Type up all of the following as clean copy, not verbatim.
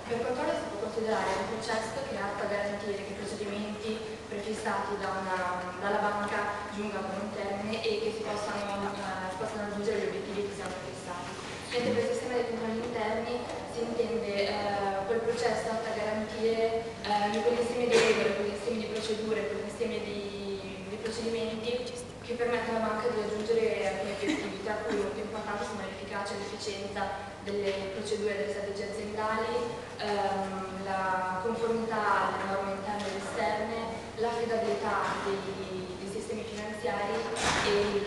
Per controllo si può considerare un processo che è atto a garantire che i procedimenti prefissati dalla banca giungano a un termine e che si possano raggiungere gli obiettivi che siano prefissati. Mentre per il sistema dei controlli interni si intende quel processo atto a garantire quell'insieme di regole, quell'insieme di procedure, quell'insieme di procedimenti che permettono alla banca di raggiungere alcuni obiettivi, tra cui molto importanti sono l'efficacia e l'efficienza delle procedure e delle strategie aziendali, la conformità alle norme interne ed esterne, l'affidabilità dei sistemi finanziari e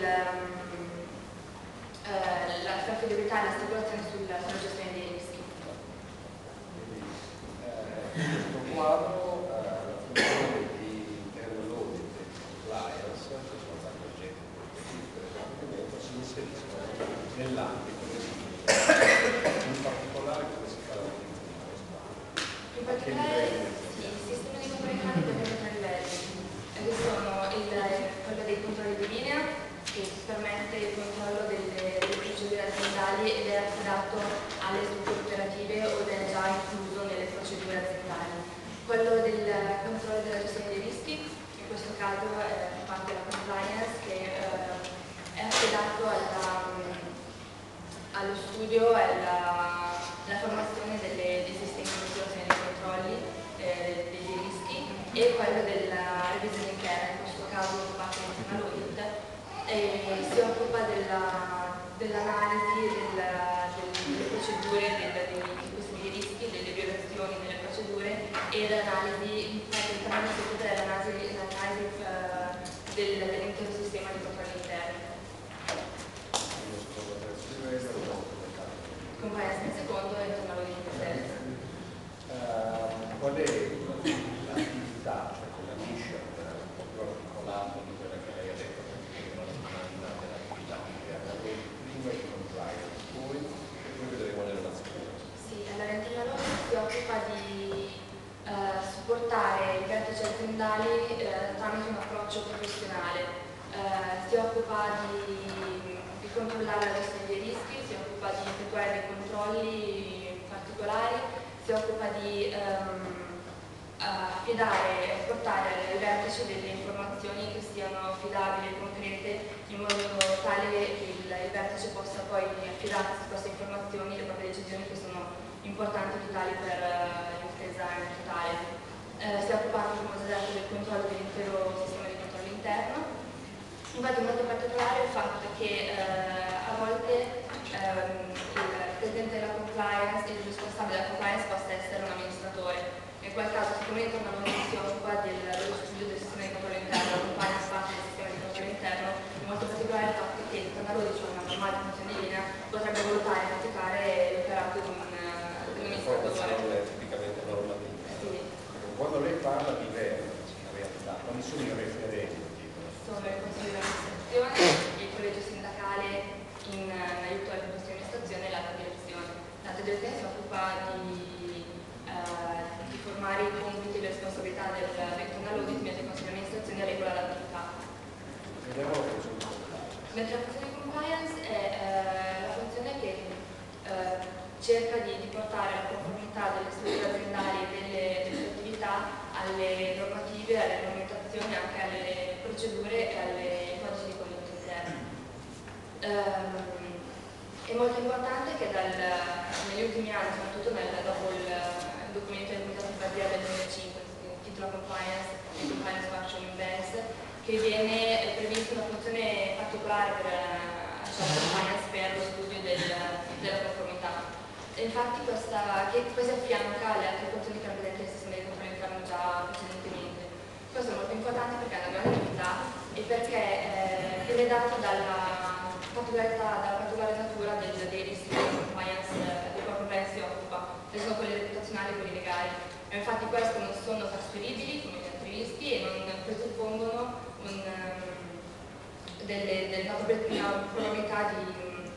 l'affidabilità e la stipulazione sulla gestione dei rischi. In questo quadro la funzione di internal audit e compliance, che sono state oggetto del documento, si inseriscono nell'ambito del in particolare come si fa la in particolare il sistema di controlli interni deve tre livelli, che sono quello dei controlli di linea, che permette il controllo delle procedure aziendali ed è affidato alle strutture operative o è già incluso nelle procedure aziendali. Quello del controllo della gestione dei rischi, in questo caso è parte della compliance, che è affidato allo studio e alla formazione dei sistemi di misurazione dei controlli dei rischi, e quello della revisione interna, in questo caso parte dell'internal audit, si occupa dell'analisi delle procedure, dei rischi, delle violazioni delle procedure e dell'analisi, dell'intero sistema di controlli interni. Compliance nel secondo e internal audit nel terzo. Qual è l'attività, cioè quella mission un po' più articolata di quella che lei ha detto, perché è una settimana dell'attività interna, prima di compliance, poi vedremo le relazioni. Sì, allora internal audit si occupa di supportare i vertici aziendali tramite un approccio professionale, si occupa di controllare la gestione dei rischi, si occupa di effettuare dei controlli particolari, si occupa di affidare e portare ai vertici delle informazioni che siano affidabili e concrete, in modo tale che il vertice possa poi affidarsi su queste informazioni e le proprie decisioni, che sono importanti e vitali per l'impresa in totale. Si occupa anche, come ho detto, del controllo dell'intero sistema di controllo interno. Infatti molto particolare il fatto che a volte il presidente della compliance e il responsabile della compliance possa essere un amministratore. In quel caso, siccome internal audit si occupa dello studio del sistema di controllo interno, la compliance parte del sistema di controllo interno, in molto particolare il fatto che internal audit, cioè una normale funzione di linea, potrebbe valutare e praticare l'operato di un amministratore. Tipicamente normativa. Sì. Quando lei parla di vertici, in realtà, quali sono i referenti? Sono il consiglio di amministrazione, il collegio sindacale in aiuto alla consiglio di amministrazione e l'alta direzione. L'alta direzione si occupa di formare i compiti e le responsabilità dell'internal audit, mentre il consiglio di amministrazione regola l'attività. Mentre la funzione di compliance è la funzione che cerca di portare la conformità delle strutture aziendali e delle sue attività alle normative, alle regolamentazioni, anche alle procedure e alle codici di condotta interna. È molto importante che negli ultimi anni, soprattutto dopo il documento del Comitato Barbieri del 2005, che si intitola Compliance e Compliance Function in Banks, che viene prevista una funzione particolare per la compliance per lo studio della conformità. E infatti questa si affianca alle altre funzioni che erano presenti nel sistema di controllo interno già precedentemente. Questo è molto importante perché è una grande novità e perché viene dato dalla particolare natura dei rischi della compliance, di cui la compliance si occupa, che sono quelli reputazionali e quelli legali. E infatti questi non sono trasferibili come gli altri rischi e non presuppongono una probabilità di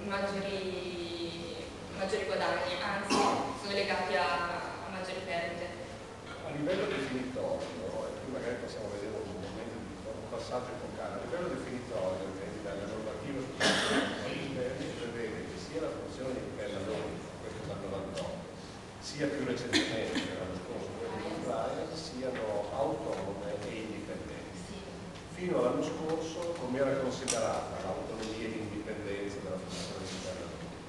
maggiori guadagni, anzi sono legati a maggiori perdite. A livello definitorio, e qui magari possiamo vedere un momento di un passaggio epocale, a livello definitorio, la normativa interna prevede che sia la funzione di internal audit, questo dal 98, sia più recentemente l'anno scorso quelle di compliance siano autonome e indipendenti. Fino all'anno scorso come era considerata l'autonomia e l'indipendenza della funzione interna?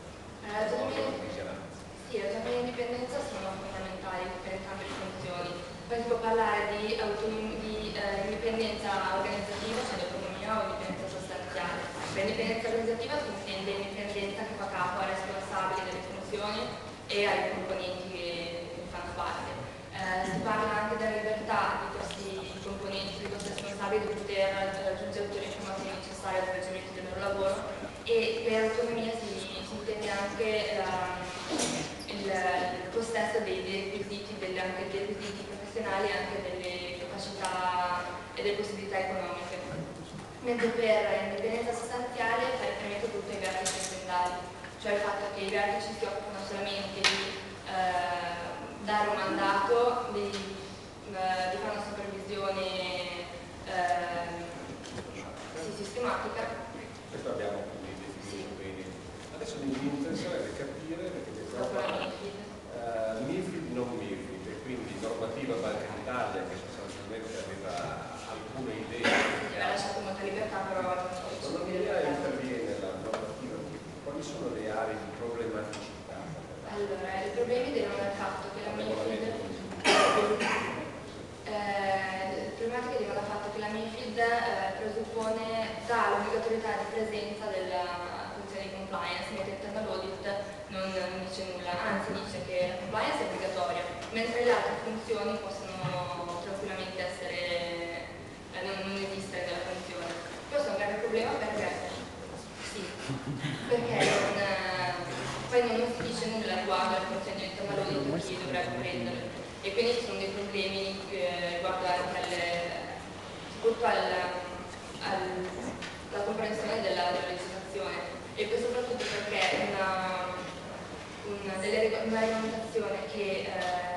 Sì, l'autonomia e l'indipendenza sono fondamentali per entrambe le funzioni. Poi si può parlare di indipendenza organizzativa, cioè di autonomia o indipendenza sostanziale. Per indipendenza organizzativa si intende l'indipendenza che fa capo ai responsabili delle funzioni e ai componenti che fanno parte. Si parla anche della libertà di questi componenti, di questi responsabili di poter raggiungere tutte le informazioni necessarie al svolgimento del loro lavoro, e per autonomia si intende anche il possesso dei requisiti, anche dei requisiti professionali e anche delle capacità e delle possibilità economiche. Mentre per indipendenza sostanziale fa riferimento tutto ai vertici aziendali, cioè il fatto che i vertici si occupano solamente di dare un mandato, di fare una supervisione sistematica. Questo abbiamo quindi definito bene. Adesso mi interesserebbe capire, perché MIFID non MIFID, e quindi normativa Banca d'Italia che sostanzialmente aveva alcune idee. Sì, aveva lasciato molta libertà, però l'autonomia interviene la normativa MIFID. Quali sono le aree di problematicità? Allora, i problemi derivano dal fatto che la MIFID presuppone l'obbligatorietà di presenza della funzione di compliance, mentre il internal audit non dice nulla, anzi dice che la compliance è obbligatoria, mentre le altre funzioni possono tranquillamente non esistere nella funzione. Questo è un grave problema perché poi non si dice nulla riguardo alla funzione di internal audit e chi dovrebbe prenderle, e quindi ci sono dei problemi riguardo anche soprattutto alla comprensione della legislazione, e poi soprattutto perché una regolamentazione che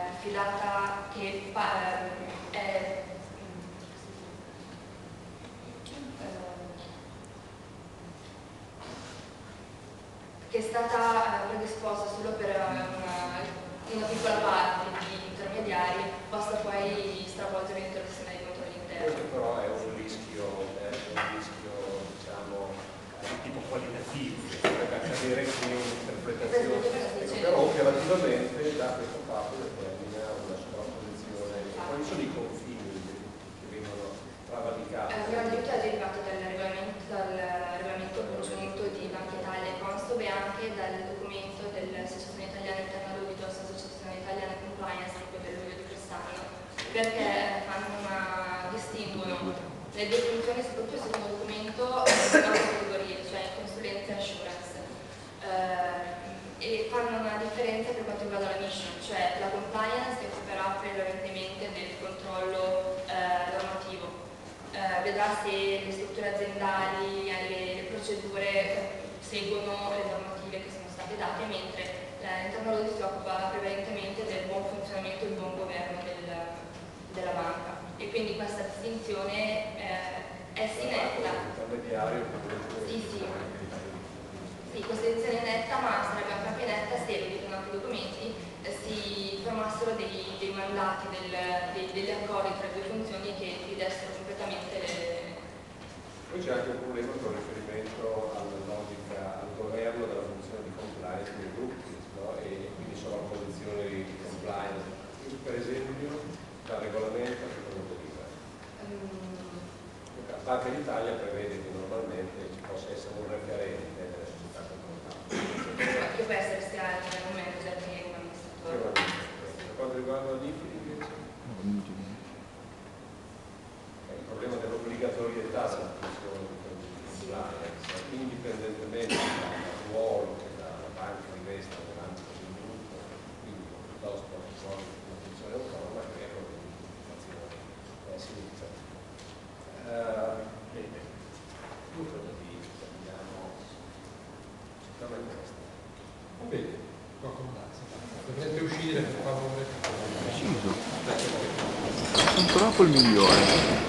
è stata predisposta solo per una piccola parte di intermediari, possa poi stravolgere l'intero sistema di controlli interni. Questo però è un rischio diciamo, di tipo qualitativo, potrebbe accadere che un'interpretazione, però operativamente da questo fatto determina una sovrapposizione. Quali sono i confini che vengono travalicati? Abbiamo detto è derivato dal regolamento congiunto di Banca Italia e Consob, e anche dal documento dell'Associazione Italiana Internal Audit, l'Associazione Italiana Compliance, proprio del luglio di quest'anno, perché distinguono le due funzioni, soprattutto il secondo documento, in altre categorie, cioè consulenza e assurance, e fanno una differenza per quanto riguarda la mission, cioè la compliance si occuperà prevalentemente del controllo normativo, vedrà se le strutture aziendali e le procedure seguono le normative che sono state date, mentre l'interno audit si occupa prevalentemente del buon funzionamento e del buon governo della banca, e quindi questa distinzione è netta. Sì, questa distinzione è netta, ma sarebbe ancora più netta se, vedete altri documenti, si formassero dei mandati, degli accordi tra le due funzioni che dividessero completamente le... Poi c'è anche un problema con riferimento alla logica, al governo della funzione di compliance dei gruppi, no? E quindi sovrapposizione di compliance. Per esempio, dal regolamento che cosa deriva? La Banca d'Italia prevede che normalmente ci possa essere un referente delle società controllate. Che può essere sia il manager che un amministratore. Per quanto riguarda l'IFID invece? Il problema dell'obbligatorietà della funzione di compliance, indipendentemente dal ruolo che la banca rivesta nell'ambito del gruppo, quindi piuttosto una funzione autonoma, credo che l'informazione si usa. Bene, io credo di terminiamo sicuramente questo. Va bene, può accomodarsi. Dovrete uscire per favore. Preciso. Sono troppo il migliore.